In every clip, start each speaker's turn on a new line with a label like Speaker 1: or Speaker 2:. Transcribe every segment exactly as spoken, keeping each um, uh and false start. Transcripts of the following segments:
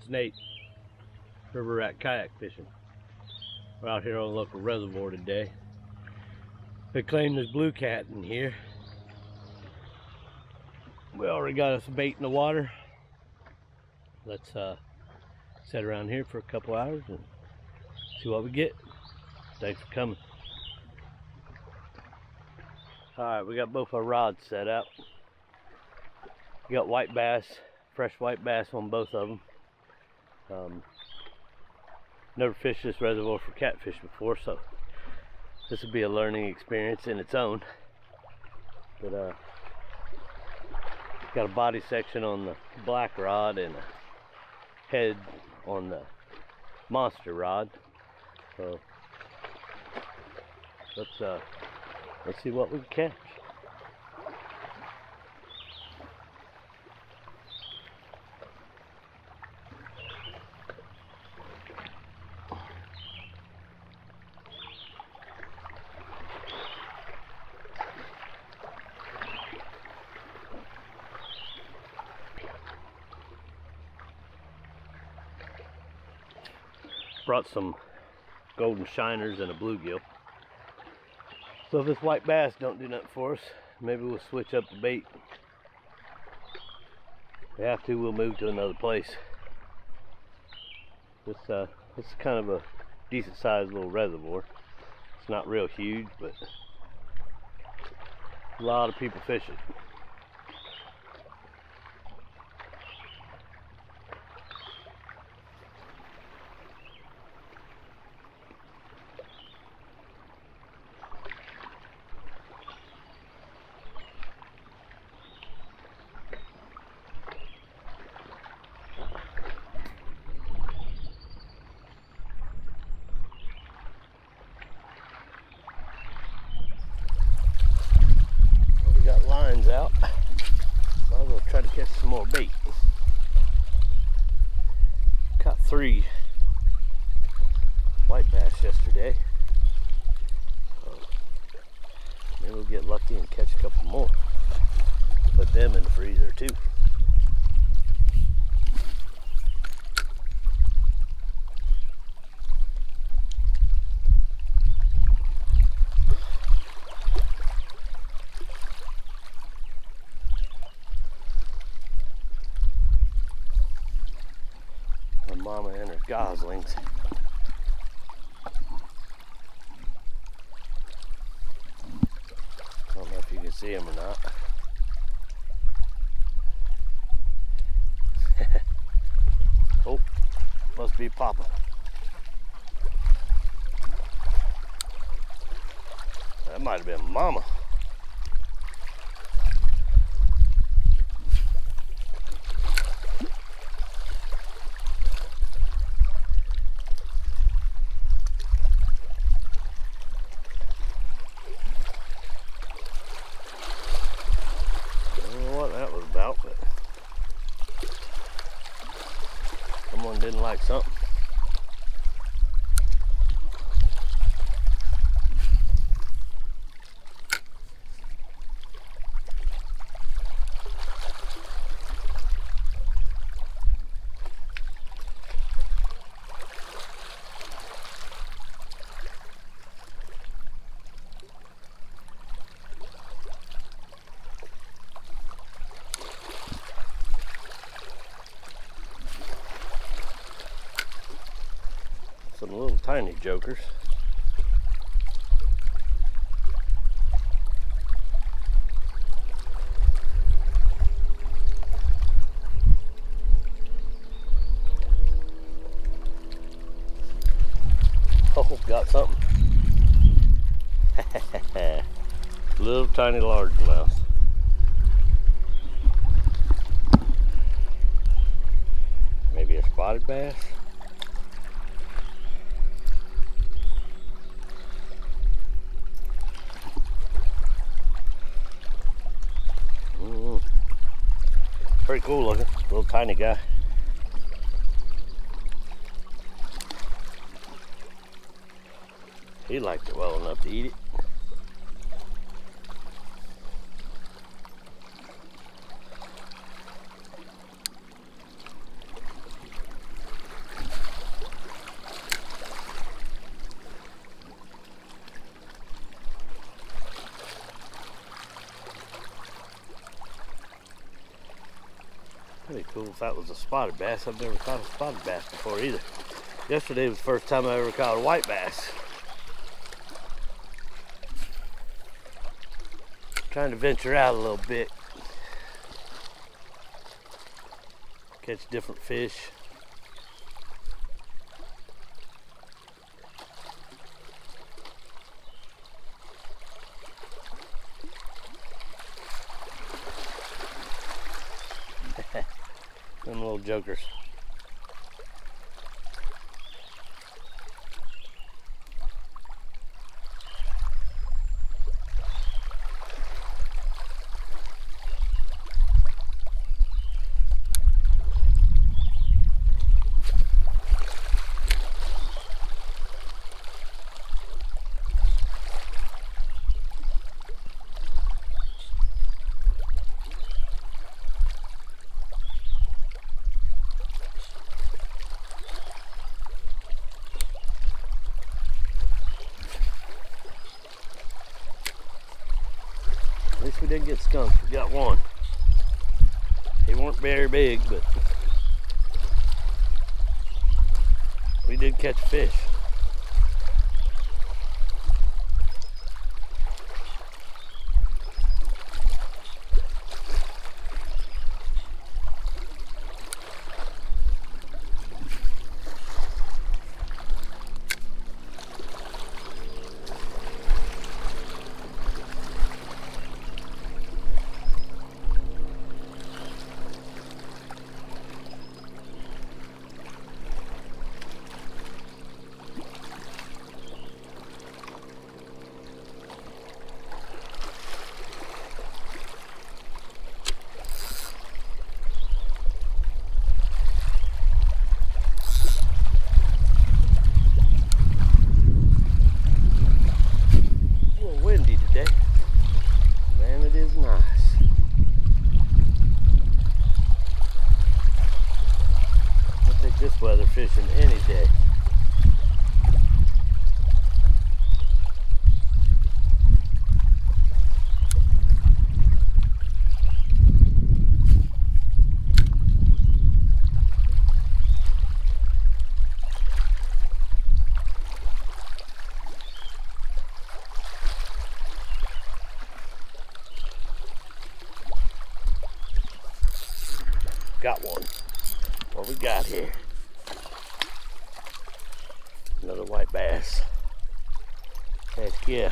Speaker 1: It's Nate, river rat kayak fishing. We're out here on the local reservoir today. They claim there's blue cat in here. We already got us bait in the water. Let's uh, sit around here for a couple hours and see what we get. Thanks for coming. Alright, we got both our rods set up. We got white bass, fresh white bass on both of them. Um, never fished this reservoir for catfish before, so this will be a learning experience in its own. But uh, got a body section on the black rod and a head on the monster rod. So let's uh, let's see what we can catch. Brought some golden shiners and a bluegill. So if this white bass don't do nothing for us, maybe we'll switch up the bait. If we have to, we'll move to another place. This uh, this is kind of a decent sized little reservoir. It's not real huge, but a lot of people fish it. Lines out. Might as well try to catch some more bait. Caught three white bass yesterday. So maybe we'll get lucky and catch a couple more. Put them in the freezer too. Mama and her goslings. I don't know if you can see them or not. Oh, must be Papa. That might have been Mama. About, but someone didn't like something. Some little tiny jokers. Oh, got something. Little tiny largemouth. Maybe a spotted bass. Pretty cool looking, little tiny guy. He liked it well enough to eat it. Pretty cool if that was a spotted bass. I've never caught a spotted bass before either. Yesterday was the first time I ever caught a white bass. Trying to venture out a little bit. Catch different fish. Them little jokers. At least we didn't get skunked. We got one. He weren't very big, but we did catch fish. This weather fishing any day. Got one. What we got here? Another white bass. Heck yeah.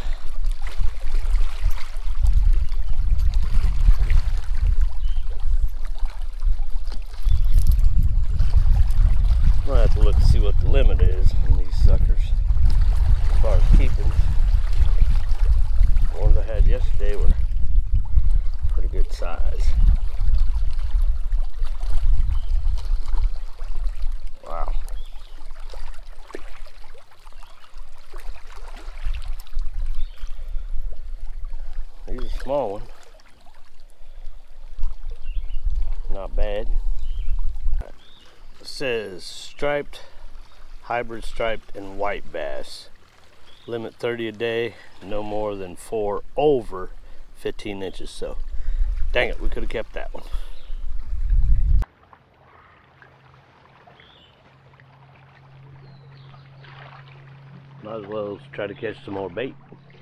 Speaker 1: I'll have to look to see what the limit is on these suckers as far as keeping. The ones I had yesterday were pretty good size. Wow. He's a small one. Not bad. It says striped, hybrid striped, and white bass. Limit thirty a day, no more than four over fifteen inches. So, dang it, we could have kept that one. Might as well try to catch some more bait.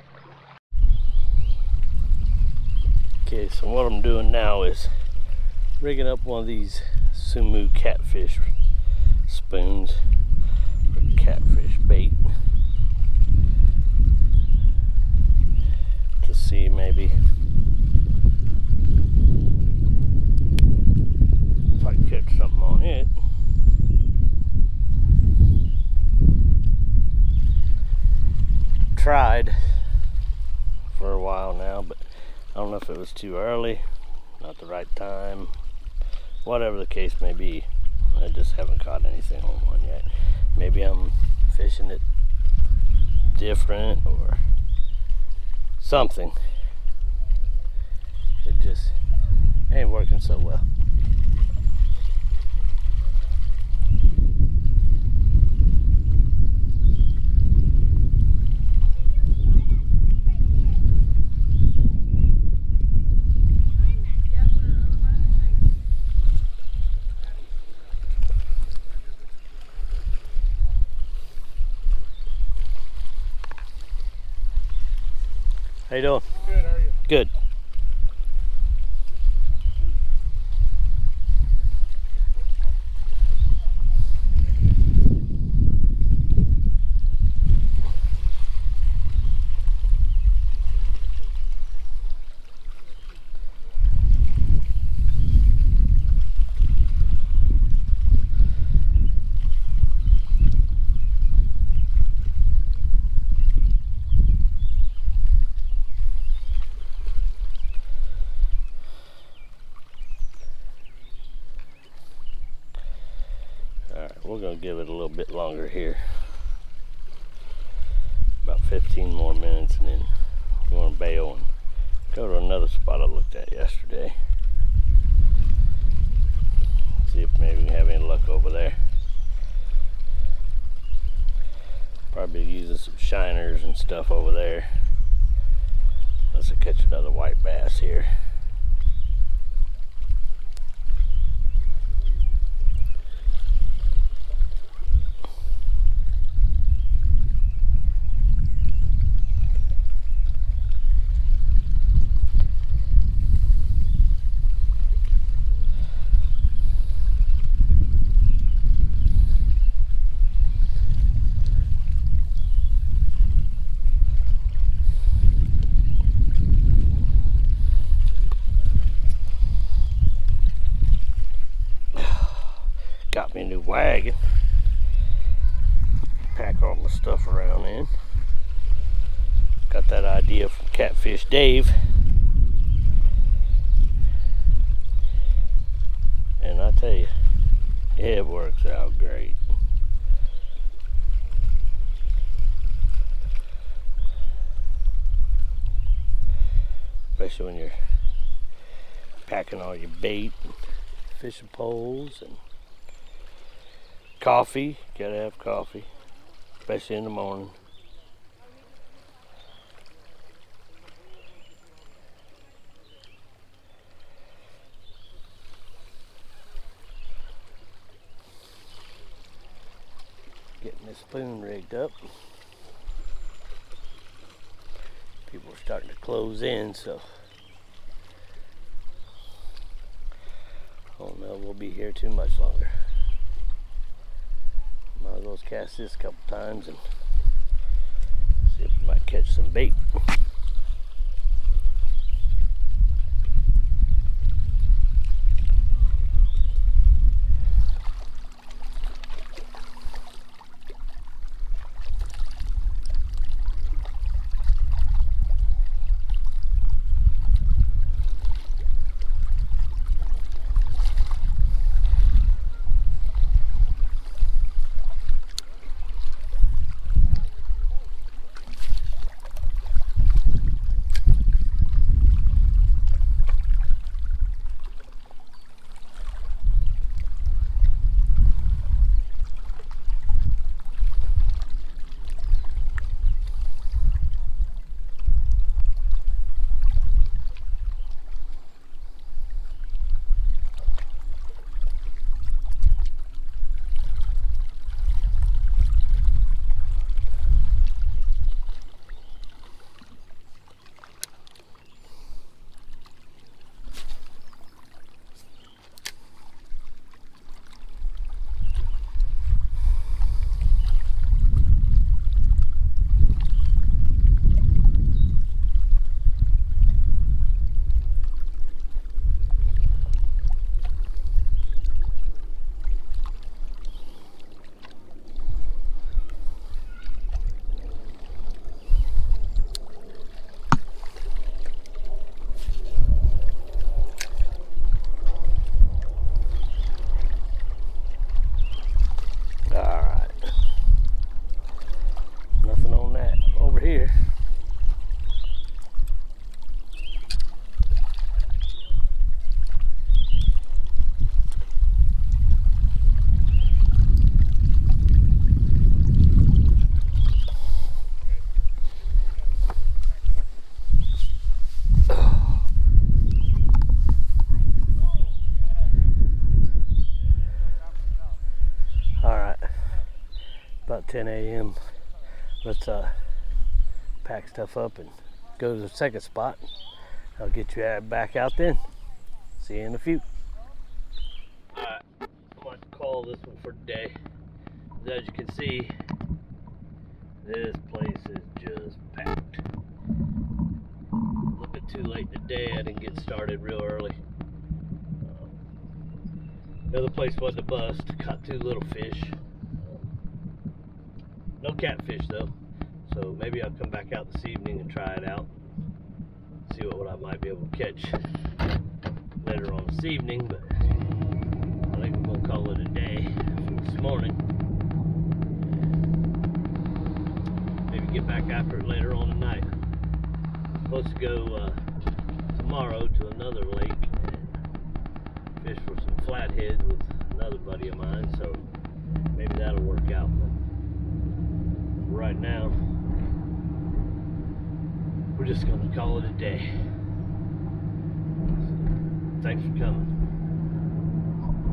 Speaker 1: Okay, so what I'm doing now is rigging up one of these Sumu catfish spoons for catfish bait to see maybe if I can catch something on it. Tried for a while now, but I don't know if it was too early, not the right time, whatever the case may be. I just haven't caught anything on one yet. Maybe I'm fishing it different or something. It just ain't working so well. How you doing?
Speaker 2: Good, how are you?
Speaker 1: Good. Alright, we're going to give it a little bit longer here. About fifteen more minutes, and then we're going to bail and go to another spot I looked at yesterday. See if maybe we can have any luck over there. Probably using some shiners and stuff over there. Let's catch another white bass here. Got me a new wagon. Pack all my stuff around in. Got that idea from Catfish Dave. And I tell you, it works out great. Especially when you're packing all your bait, and fishing poles, and coffee. Gotta have coffee, especially in the morning. Getting this spoon rigged up. People are starting to close in, so I don't know we'll be here too much longer. Might as well cast this a couple times and see if we might catch some bait. Here. All right, about ten A M Let's uh pack stuff up and go to the second spot. I'll get you back out then. See you in a few. Alright, I'm going to call this one for today. As you can see, this place is just packed. A little bit too late in the day. I didn't get started real early. Uh, the other place wasn't a bust. Caught two little fish. No catfish though, so maybe I'll come back out this evening and try it out. See what, what I might be able to catch later on this evening, but I think we're going to call it a day for this morning. Maybe get back after it later on tonight. I'm supposed to go uh, tomorrow to another lake and fish for some flatheads with another buddy of mine, so maybe that'll work out. But right now, we're just going to call it a day. Thanks for coming.